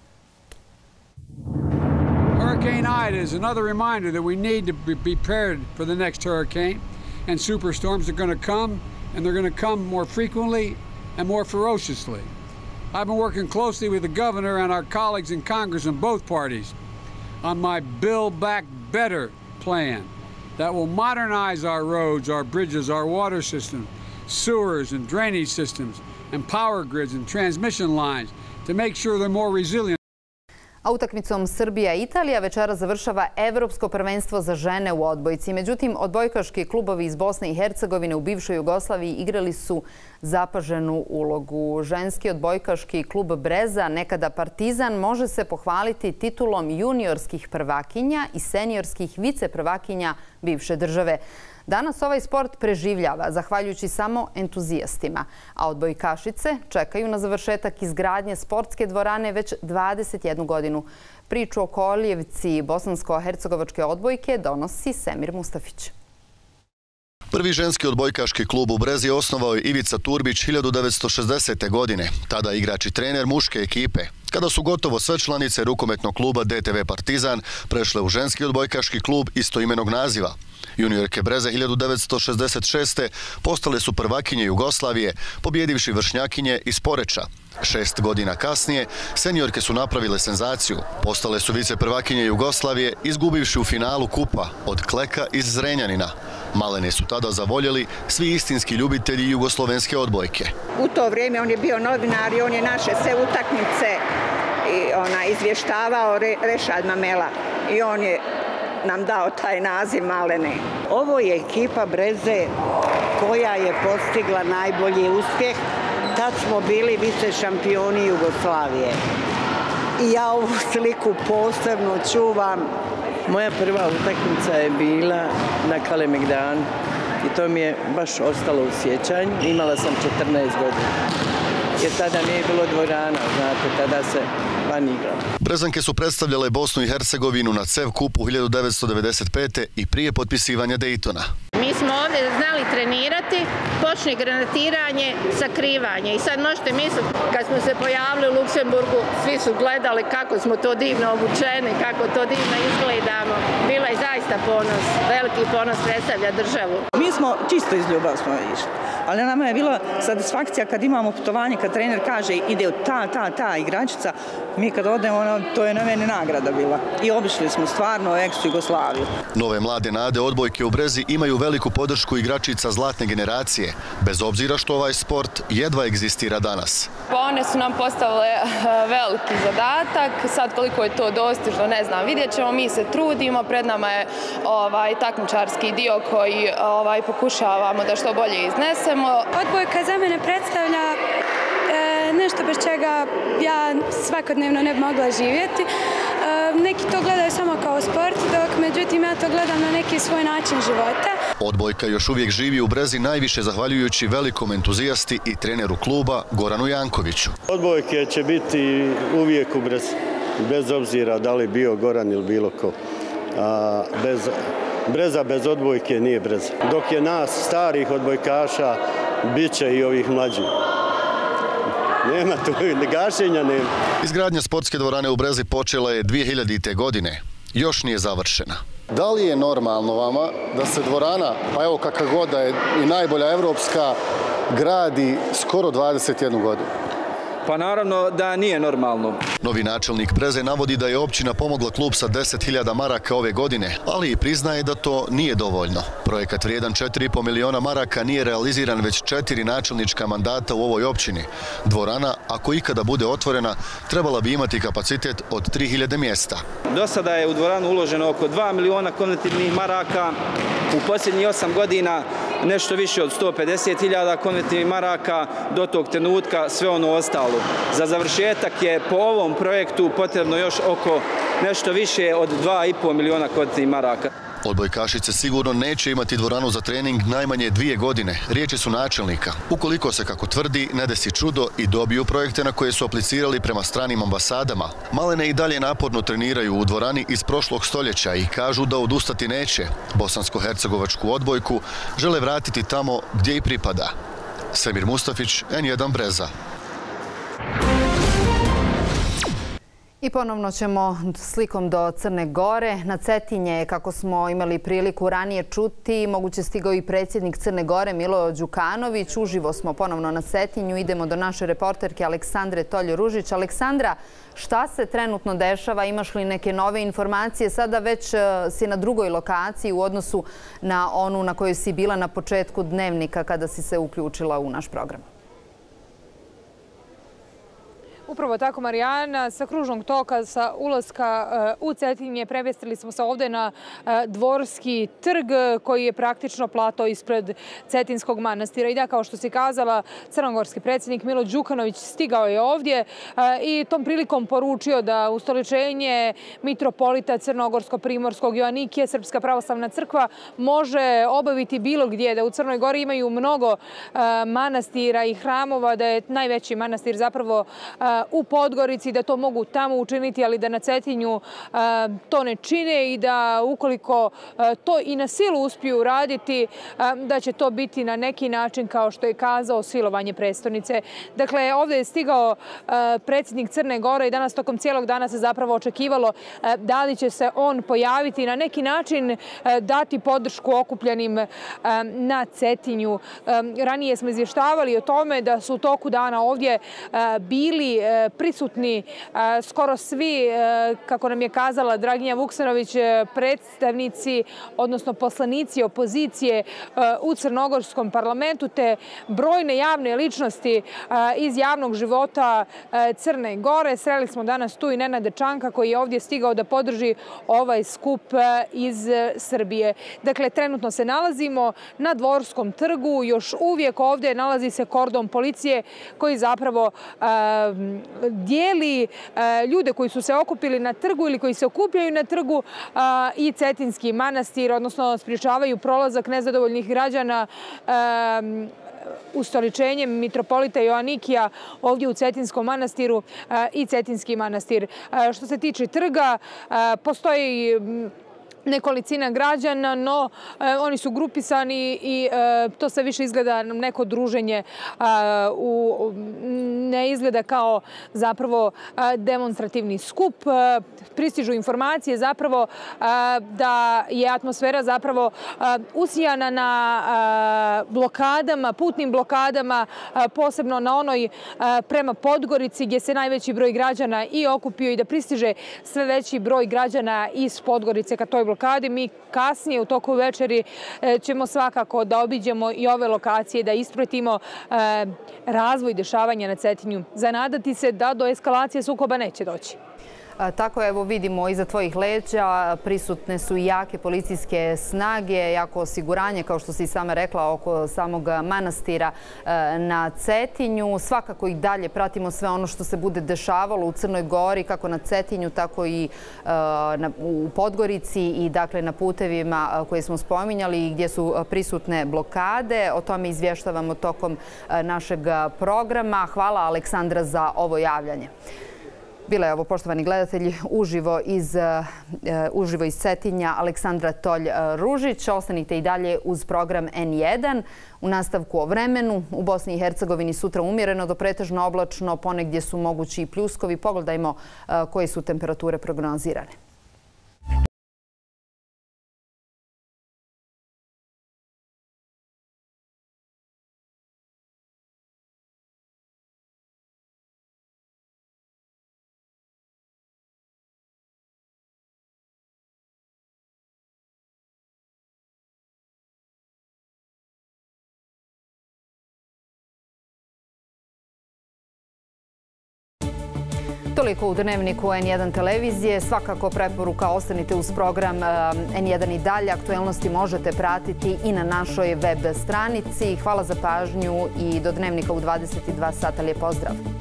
S3: Hurricane Ida is another reminder that we need to be prepared for the next hurricane, and superstorms are going to come, and they're going to come more frequently and more ferociously. I've been working closely with the governor and our colleagues in Congress in both parties on my Build Back Better plan that will modernize our roads, our bridges, our water system, sewers and drainage systems, and power grids and transmission lines to make sure they're more resilient.
S1: A utakmicom Srbija-Italija večera završava Evropsko prvenstvo za žene u odbojci. Međutim, odbojkaški klubovi iz Bosne i Hercegovine u bivšoj Jugoslaviji igrali su zapaženu ulogu. Ženski odbojkaški klub Breza, nekada Partizan, može se pohvaliti titulom juniorskih prvakinja i seniorskih viceprvakinja bivše države. Danas ovaj sport preživljava, zahvaljujući samo entuzijastima, a odbojkašice čekaju na završetak izgradnje sportske dvorane već 21 godinu. Priču o kolijevci bosansko-hercegovačke odbojke donosi Semir Mustafić.
S6: Prvi ženski odbojkaški klub u Brezi osnovao je Ivica Turbić 1960. godine, tada igrač i trener muške ekipe. Kada su gotovo sve članice rukometnog kluba DTV Partizan prešle u ženski odbojkaški klub istoimenog naziva. Juniorke Breze 1966. postale su prvakinje Jugoslavije, pobjedivši vršnjakinje iz Poreča. 6 godina kasnije, seniorke su napravile senzaciju. Postale su viceprvakinje Jugoslavije, izgubivši u finalu kupa od Kleka iz Zrenjanina. Malene su tada zavoljeli svi istinski ljubitelji jugoslovenske odbojke.
S16: U to vrijeme on je bio novinar i on je naše sve utakmice izvještavao, Rešad Mamela, i on je nam dao taj naziv Malene.
S20: Ovo je ekipa Breze koja je postigla najbolji uspjeh. Tad smo bili vice šampioni Jugoslavije. I ja ovu sliku posebno čuvam.
S21: Moja prva utakmica je bila na Kalemegdanu i to mi je baš ostalo u sjećanju. Imala sam 14 godina. jer tada nije bilo dvorana, znate, tada se van igralo.
S6: Brezanke su predstavljale Bosnu i Hercegovinu na CEV kupu 1995. i prije potpisivanja Dejtona.
S7: Mi smo ovdje znali trenirati, počne granatiranje, sakrivanje. I sad možete misliti, kad smo se pojavili u Luksemburgu, svi su gledali kako smo to divno obučeni, kako to divno izgledamo. Bila je zaista ponos, veliki ponos predstavlja državu.
S8: Mi smo čisto iz ljubav smo išli, ali nama je bila satisfakcija kad imamo putovanje, kad trener kaže ide ta igračica, mi kad odemo, to je na mene nagrada bila. I obišli smo stvarno ex-Jugoslaviju.
S6: Nove mlade nade odbojke u Brezi imaju veliku podršku igračica zlatne generacije, bez obzira što ovaj sport jedva egzistira danas.
S9: One su nam postavile veliki zadatak, sad koliko je to dostižno ne znam, vidjet ćemo, mi se trudimo, pred nama je takmičarski dio koji pokušavamo da što bolje iznesemo.
S15: Odbojka za mene predstavlja nešto bez čega ja svakodnevno ne bi mogla živjeti. Neki to gledaju samo kao sport, dok međutim ja to gledam na neki svoj način života.
S6: Odbojka još uvijek živi u Brezi najviše zahvaljujući velikom entuzijasti i treneru kluba Goranu Jankoviću.
S22: Odbojke će biti uvijek u Brezi, bez obzira da li bio Goran ili bilo ko. Breza bez odbojke nije Breza. Dok je nas starih odbojkaša, bit će i ovih mlađih. Nema tu gašenja, nema.
S6: Izgradnja sportske dvorane u Brezi počela je 2000. godine. Još nije završena. Da li je normalno vama da se dvorana, pa evo kakva god da je i najbolja evropska, gradi skoro 21 godinu?
S23: Pa naravno da nije normalno.
S6: Novi načelnik Breze navodi da je općina pomogla klub sa 10.000 maraka ove godine, ali i priznaje da to nije dovoljno. Projekat vrijedan 4,5 miliona maraka nije realiziran već 4 načelnička mandata u ovoj općini. Dvorana, ako ikada bude otvorena, trebala bi imati kapacitet od 3.000 mjesta.
S23: Do sada je u dvoranu uloženo oko 2 miliona konvertibilnih maraka. U posljednjih 8 godina nešto više od 150.000 konvertibilnih maraka, do tog trenutka sve ono ostalo. Za završetak je po ovom projektu potrebno još oko nešto više od 2,5 miliona konvertibilnih maraka.
S6: Odbojkašice sigurno neće imati dvoranu za trening najmanje 2 godine, riječi su načelnika. Ukoliko se, kako tvrdi, ne desi čudo i dobiju projekte na koje su aplicirali prema stranim ambasadama, malene i dalje naporno treniraju u dvorani iz prošlog stoljeća i kažu da odustati neće. Bosansko-hercegovačku odbojku žele vratiti tamo gdje i pripada. Semir Mustafić, N1 Breza.
S1: I ponovno ćemo slikom do Crne Gore. Na Cetinje, kako smo imali priliku ranije čuti, moguće stigao i predsjednik Crne Gore Milo Đukanović. Uživo smo ponovno na Cetinju. Idemo do naše reporterke Aleksandre Toljo-Ružić. Aleksandra, šta se trenutno dešava? Imaš li neke nove informacije? Sada već si na drugoj lokaciji u odnosu na onu na kojoj si bila na početku dnevnika kada si se uključila u naš program.
S24: Upravo tako, Marijana, sa kružnog toka, sa ulaska u Cetinje premjestili smo se ovdje na Dvorski trg koji je praktično plato ispred Cetinskog manastira. I da, kao što si kazala, crnogorski predsjednik Milo Đukanović stigao je ovdje i tom prilikom poručio da ustoličenje mitropolita Crnogorsko-Primorskog Joanikije Srpska pravoslavna crkva može obaviti bilo gdje, da u Crnoj Gori imaju mnogo manastira i hramova, da je najveći manastir zapravo u Podgorici, da to mogu tamo učiniti, ali da na Cetinju to ne čine i da ukoliko to i na silu uspiju uraditi, da će to biti na neki način, kao što je kazao, silovanje prestonice. Dakle, ovdje je stigao predsjednik Crne Gore i danas tokom cijelog dana se zapravo očekivalo da li će se on pojaviti na neki način, dati podršku okupljenim na Cetinju. Ranije smo izvještavali o tome da su u toku dana ovdje bili prisutni skoro svi, kako nam je kazala Draginja Vuksanović, predstavnici, odnosno poslanici opozicije u crnogorskom parlamentu, te brojne javne ličnosti iz javnog života Crne Gore. Sreli smo danas tu i Nenada Čanka koji je ovdje stigao da podrži ovaj skup iz Srbije. Dakle, trenutno se nalazimo na Dvorskom trgu, još uvijek ovdje nalazi se kordon policije koji zapravo dijeli ljude koji su se okupili na trgu ili koji se okupljaju na trgu i Cetinski manastir, odnosno spriječavaju prolazak nezadovoljnih građana ustoličenjem mitropolita Joanikija ovdje u Cetinskom manastiru i Cetinski manastir. Što se tiče trga, postoji nekolicina građana, no oni su grupisani i to sve više izgleda neko druženje, ne izgleda kao zapravo demonstrativni skup. Pristižu informacije zapravo da je atmosfera zapravo usijana na blokadama, putnim blokadama, posebno na onoj prema Podgorici gdje se najveći broj građana i okupio i da pristiže sve veći broj građana iz Podgorice ka toj blokadi. Mi kasnije u toku večeri ćemo svakako da obiđemo i ove lokacije, da ispratimo razvoj dešavanja na Cetinju. Zanadati se da do eskalacije sukoba neće doći.
S1: Tako, evo vidimo iza tvojih leđa prisutne su jake policijske snage, jako osiguranje, kao što si sama rekla, oko samog manastira na Cetinju. Svakako i dalje pratimo sve ono što se bude dešavalo u Crnoj Gori, kako na Cetinju, tako i u Podgorici i dakle na putevima koje smo spominjali i gdje su prisutne blokade. O tome izvještavamo tokom našeg programa. Hvala, Aleksandra, za ovo javljanje. Bila je ovo, poštovani gledatelji, uživo iz Cetinja Aleksandra Tolj-Ružić. Ostanite i dalje uz program N1. U nastavku o vremenu, u Bosni i Hercegovini sutra umjereno do pretežno oblačno, ponegdje su mogući i pljuskovi. Pogledajmo koje su temperature prognozirane. Toliko u Dnevniku N1 televizije. Svakako preporuka, ostanite uz program N1 i dalje. Aktuelnosti možete pratiti i na našoj web stranici. Hvala za pažnju i do Dnevnika u 22 sata. Lijep pozdrav.